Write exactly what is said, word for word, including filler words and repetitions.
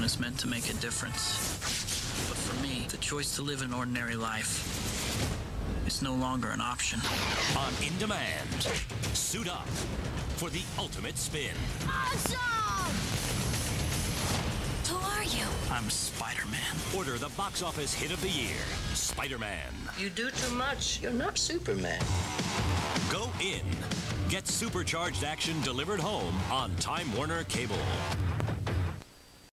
is meant to make a difference. But for me, the choice to live an ordinary life is no longer an option. On iNDEMAND, suit up for the ultimate spin. Awesome! Who are you? I'm Spider-Man. Order the box office hit of the year, Spider-Man. You do too much. You're not Superman. Go in. Get supercharged action delivered home on Time Warner Cable.